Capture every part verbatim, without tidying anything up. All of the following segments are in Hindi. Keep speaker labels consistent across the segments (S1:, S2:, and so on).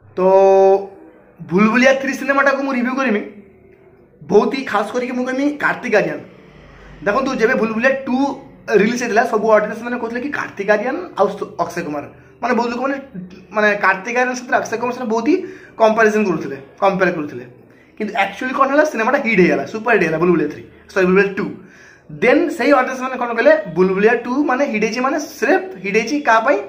S1: तो भूलभुलिया थ्री सिनेमाटा को रिव्यू करमी बहुत ही खास करके मुझे कहमी कार्तिक आर्यन देखो जब भूलभुलिया टू रिलीज होता सब ऑडियंस मैंने कहते कि कार्तिक आर्यन आउ अक्षय कुमार माने बहुत लोक मैंने कार्तिक आर्यन सहित अक्षय कुमार सहित बहुत ही कंपेरिजन करुले कंपेयर करुले किंतु एक्चुअली कौन है सिनेमाटा हिट होगा सुपर हिट होगा Bhool Bhulaiyaa three sorry Bhool Bhulaiyaa two then से ऑडियंस मैंने कौन कहले भूलभुलिया टू माने हिट होची माने सिर्फ हिट होची का पई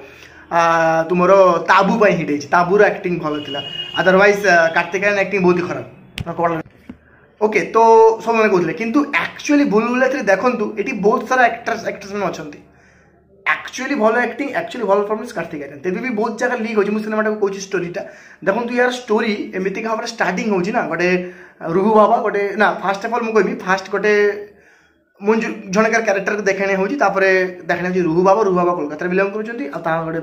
S1: तुमरो ताबू पई हिट होची ताबूर एक्टिंग भल थिला अदरवाइज कार्तिक आर्यन एक्टिंग बहुत ही खराब ओके तो सब मैंने कहते किंतु एक्चुअली भूलभुलिया थ्री देखंतु एटी बहुत सारा एक्टर्स एक्ट्रेस मैंने अच्छे एक्चुअली भल एक्टिंग एक्चुअली भल परफॉर्मेंस कार्तिक आर्यन तेज भी बहुत जगह लीक होची सिनेमाटा को कहूँ स्टोरीटा देखो यार स्टोरी एमती भाव स्टार्टिंग होची ना गोटे रुहु बाबा गोटे ना फास्ट अफ ऑल मुझे कहबी फास्ट गोटे मंजू जनकार क्यारेक्टर को देखाने होची तापरे देखाने होची रुहु बाबा रुहु बाबा कोलकाता बिलंग करछंती आ ता गोटे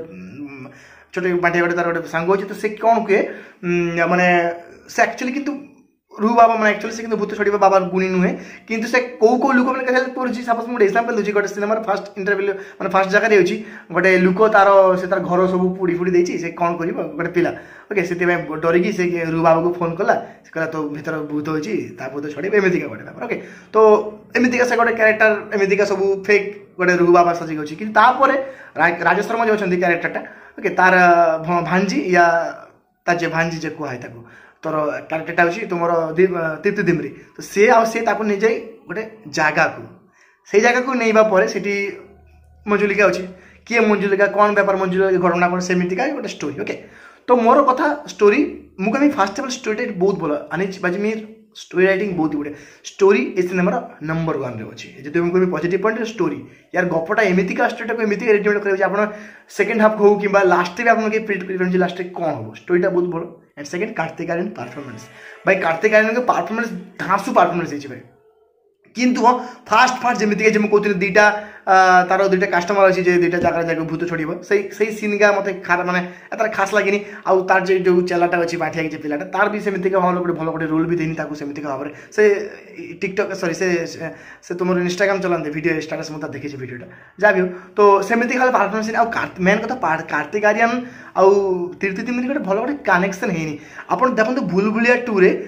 S1: छोटे बांटिया गोटे तार गोटे सांग होची तो से कौन कहे माने से एक्चुअली किंतु रुहु बाबा मैंने एक्चुअली से भूत छड़ा बाबा गुणी नुहे किंतु से कौ कौ लोक मैंने हेल्प करुँच सपोज मुझे एग्जांपल दूसरी गोटे सिनेमा फास्ट इंटरव्यू मैंने फास्ट जगह होची गोटे लुक तार से तार घर सब पुड़ी फुड़ी देती से कौन कर गोटे पिला ओके से डरिकी से रुहु बाबा को फोन कला से कहला तो भीतर भूत होची ता भूत छड़े एमतीका गोटे ओके तो एमतीका से गोटे क्यारेक्टर एमतीका सब फेक गोटे रुहु बाबा सजिक अच्छी कि राजेश शर्मा जो अच्छा क्यारेक्टरटा ओके तार भांजी या तार जे भांजी जे कहुए ताको तोर क्यारेक्टरटा हूँ तुम तृप्ति दिमरी तो सी आसे नहीं जाए गोटे जगह को से जगह को नहीं से मंजुलिका अच्छी किए मंजुलिका कौन बेपार मंजुलिका घटना कौन सेमितिका गोटे स्टोरी ओके तो मोर कथा स्टोरी मुझे फास्ट अफ स्टोरी बहुत भल अनिच बाजी मी स्टोरी राइटिंग बहुत गुड़े स्टोरी ए सिनेमार नंबर वन अच्छे जो मुझे पॉजिटिव पॉइंट स्टोरी यार गपटा एमतीका स्टोरीटा को एमती रेडिमेड कर सेकेंड हाफ हो कि लास्ट भी आपको प्रिडिक्ट कर लास्ट कौन हम स्टोरीटा बहुत भल and second Kartik Aaryan performance भाई कार्तिक आर्यन के परफॉर्मेंस धांसु परफॉर्मेंस है भाई किंतु हाँ फास्ट फास्ट जमीक कहते दुईटा तार दुईटा कस्टमर अच्छी दुईटा जगह जगह भूत छड़ से सीन का मत मैंने एत खास लगे आउ तार जो चेलाटा अच्छी बाठिया कि पिलाटा तार भी सेमती भाव गोटे भल गोटे रोल भी देनी सेमती भाव में से टिकटक सॉरी से से तुम इंस्टाग्राम चलाते वीडियो स्टाटस मुझे देखी वीडियोटा जहाँ भी हो तो सेमती खाली परफॉर्मेंस आउ मेन कथा कार्तिक आर्यन आउ तृप्ति दिमरी गोटे भल गोटे कनेक्शन है आप देखो भूलभुलिया टू रे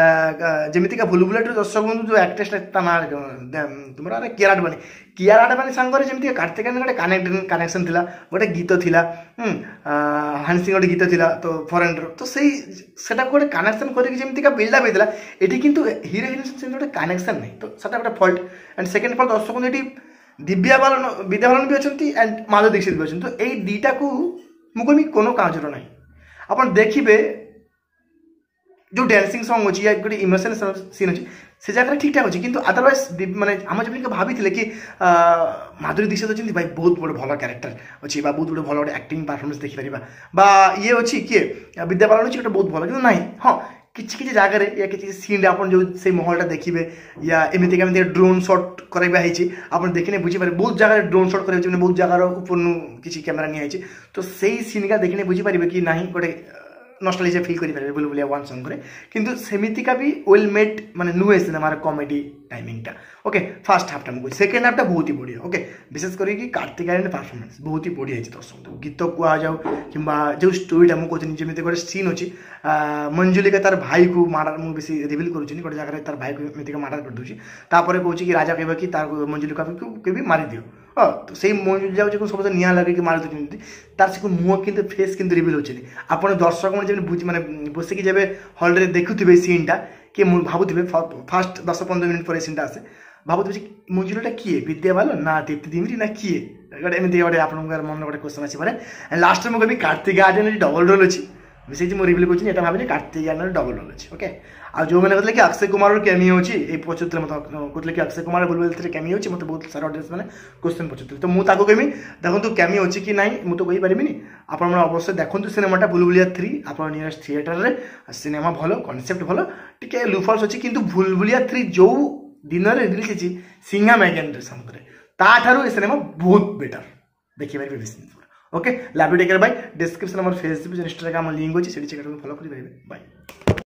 S1: जमीका भूलभुलिया टू दर्शक बंधु जो एक्ट्रेस ना तुम कियारा आडवाणी कियारा आडवाणी सांगे जमी कार्तिक आर्यन गोटे कनेक्ट कनेक्शन थिला गोटे गीत थिला हानसिंग गोटे गीत थिला तो फरेन तो से गोटे कनेक्शन करके बिल्डअप होता है ये किंतु हीरो हिरोइन से गोटे कनेक्शन नहीं तो से गोटे फल्ट एंड सेकेंड फल्ट दर्शक बंधु ये दिव्या बालन विद्या बालन भी अच्छा एंड माधुरी दीक्षित भी अच्छा तो यही दुईटा को मुझे कोनो काजर ना आप देखिए जो डांसिंग सॉन्ग अच्छी या गोटे इमोशनल सीन अच्छी से जगह ठीक ठाक अच्छी किंतु अदरवाइज माने आम जब भाभी कि माधुरी दीक्षित अच्छी भाई बहुत बड़े भल क्यारेक्टर अच्छी बहुत बड़े भल गोटे एक्टिंग परफॉर्मेंस देखिपर बा ये अच्छी किए विद्या बालन अच्छी गोटे बहुत भल कि ना हाँ किसी किसी जगह या किसी सीन आप जो से महलटा देखिए या एमती एमती ड्रोन शॉट कराई आप देखने बुझीपारे बहुत जगह ड्रोन शॉट कर बहुत जगार ऊपर किसी कैमेरा नहीं तो सही सीन का देखने बुझीपारे कि ना गोटे नॉस्टैल्जिया फील करेंगे भूलभुलिया वन सॉन्ग रे किंतु सेमितिका भी वेल मेड माने नुहे सिनेमार कॉमेडी टाइमिंगटा ओके फास्ट हाफटा मुझे सेकेंड हाफटा बहुत ही बढ़िया ओके विशेष करके कार्तिक आर्यन परफॉर्मेंस बहुत ही बढ़िया है दर्शक गीत कह जाऊ कि जो स्टोरीटा मुझे कहती जमी गोटे सीन अच्छी मंजुलिका तार भाई को मार्डर मुझे बेसी रिविल करुँच गोटे जगह तार भाई को एमती मार्डर कर दूसरी तापर कहूँ कि राजा कह कि तार मंजुलिका को भी मारी दियो हाँ तो से मंजुलिका जो सब निआ लगे मारी दूसरी तार से मुँह कि फेस कि रिविल होनी आप दर्शक मैंने जब बुझ मैंने बसिकी जब हल देखुवे सीनटा कि भावुवे फास्ट दस पंद्रह मिनट पर सीनटा आसे भावुवे मंजुलिका किए विद्या बालन ना तृप्ति दिमरी ना किए गोटे एमती गोटे आप मन गोटे क्वेश्चन आसपे लास्ट में कभी कार्तिक आर्यन डबल रोल अच्छी विशेष मुझे रिविल कर भावी कार्तिक आर्यन डबल रोल अच्छी ओके आ जो मैंने कहते कि अक्षय कुमार कैमी होची पचुते मतलब कहते कि अक्षय कुमार भूलभुलिया कैमी होची मतलब बहुत सारा ऑडियंस मैंने क्वेश्चन पचुते तो मुझे कहमी देखो कैमी अच्छी कि ना मुझे तो कहीपरि आप अवश्य देखो सिनेमाटा भूलभुलिया थ्री आप नियरेस्ट थिएटर रे सिनेमा भल कॉन्सेप्ट भल टी लुफल्स अच्छी किंतु भूलभुलिया थ्री जो दिन में रिलीज होती सिंघा मैगन सामने ताठू ये सिनेमा बहुत बेटर देखिए okay love you take care bye description Facebook Instagram link अच्छी से फॉलो करेंगे बाय।